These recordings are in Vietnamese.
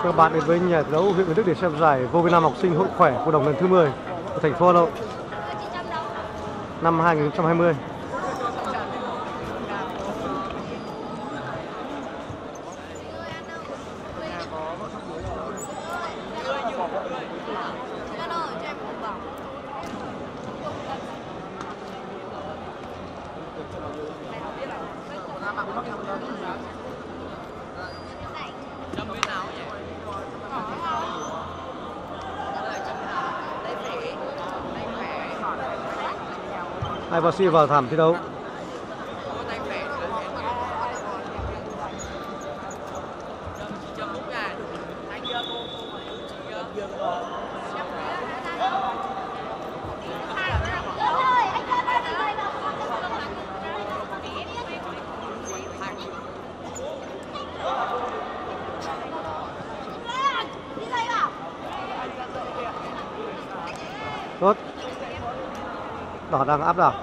Các bạn đến với nhà thi đấu huyện Việt Đức để xem giải vô Việt Nam học sinh hội khỏe của đồng lần thứ 10 của thành phố Hà Nội năm 2020. Hai võ sĩ vào thảm thi đấu. Tốt. Đỏ đang áp đảo.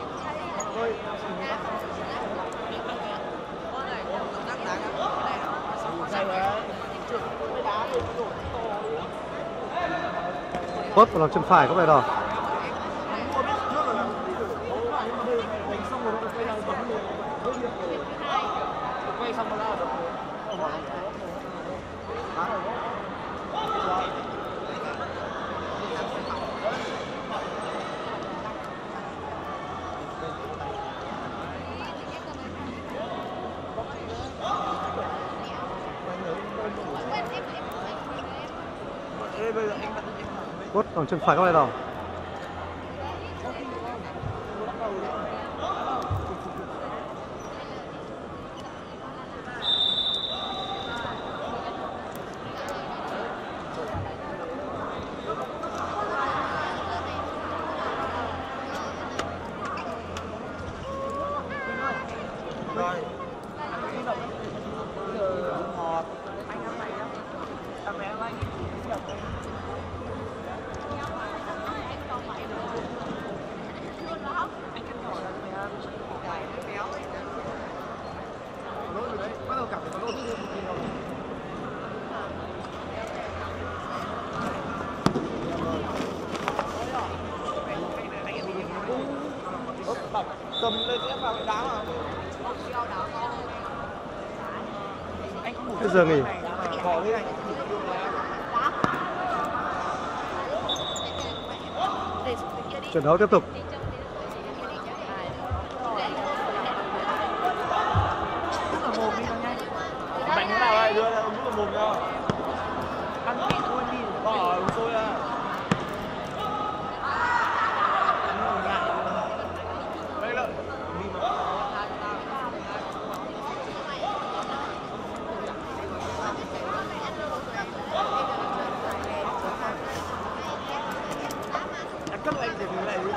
Tốt, vào lòng chân phải có vẻ đỏ. Tốt, lòng chân phải có vẻ đỏ. Cầm lên ép vào cái đá mà. Bây giờ nghỉ. Bỏ đi này. Trận đấu tiếp tục. Tức là mồm đi vào nhanh. Mạnh thế nào đây? Đưa ra uống nước vào mồm cho. Ăn kỹ thôi đi. Bỏ uống sôi ra. Cấp anh thì thế này đi.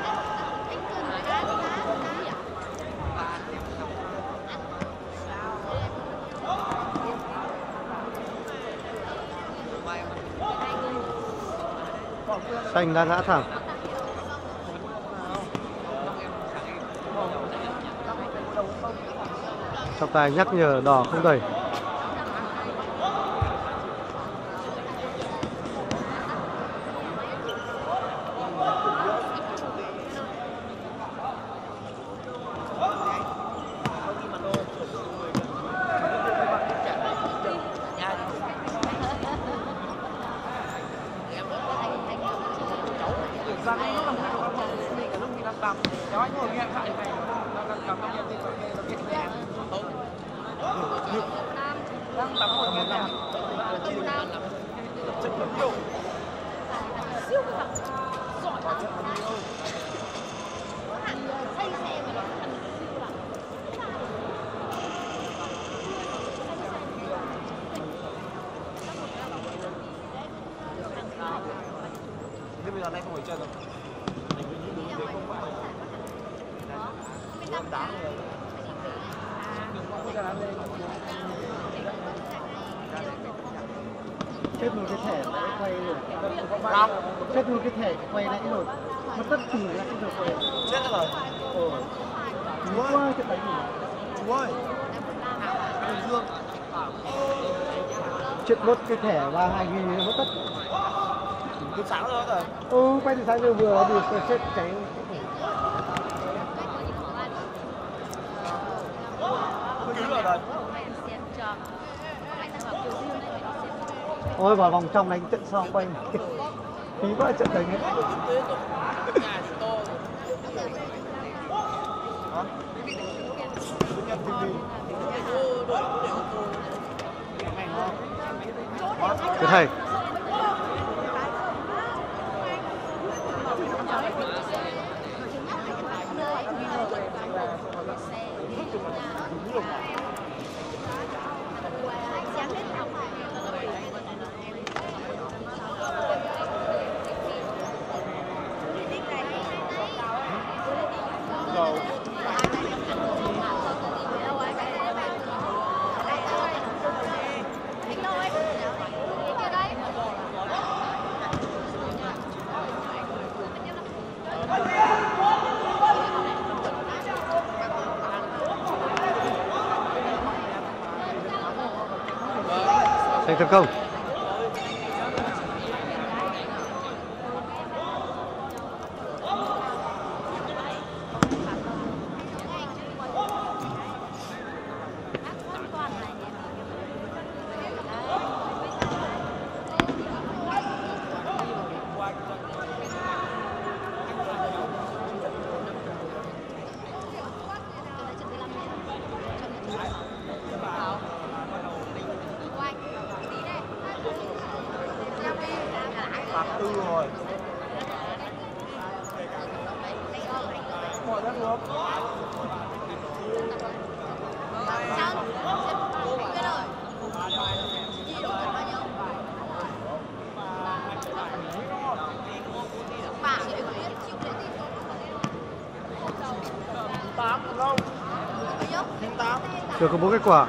Xanh đang ngã thẳng. Trọng tài nhắc nhở đỏ không đẩy. Rằng lúc làm sao mà mình cả lúc mình đang tắm, cháu anh ngồi nghe lại này, đang tắm trong nhà thì nó biết nghe tốt. Đang tắm ngồi nghe nhạc, chất lượng nhiều. Siêu cái thằng giỏi quá. Say xe mà nó thành siêu lắm. Thế bây giờ nay không phải chơi rồi. Đá rồi. Chết luôn cái thẻ lại quay rồi. Không. Chết luôn cái thẻ quay lại rồi. Nó tất từ lại cái rồi quay. Chết rồi. Chú ơi, cái tay gì? Chú ơi. Bình Dương. chuyện mất cái thẻ 32 GB mất tất. Từ sáng rồi. Quay từ sáng giờ vừa bị chết cháy. Ôi vào vòng trong đánh trận sau quay. Phí quá trận đánh ấy. Thưa thầy. Thành tấn công. Phạt tư rồi. Mọi đất luôn. Chưa có 4 kết quả.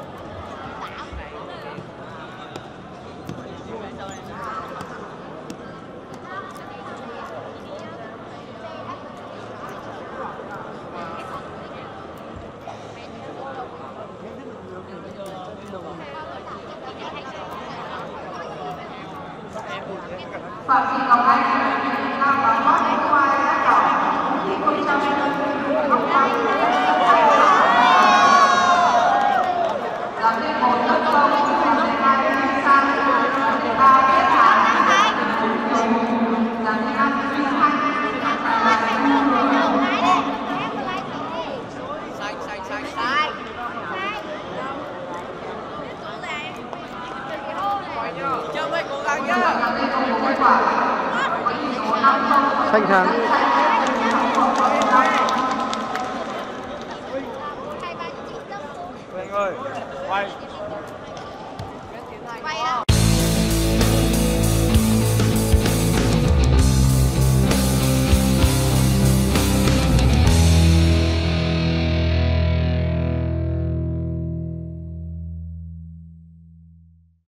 Phạm Thị Ngọc Anh đang bám gót đi qua đã đỏ thì không cho không quay làm thêm một tấn công để hai sang ba kết thả làm thêm năm Chơi với cố gắng nhá. Xanh thắng.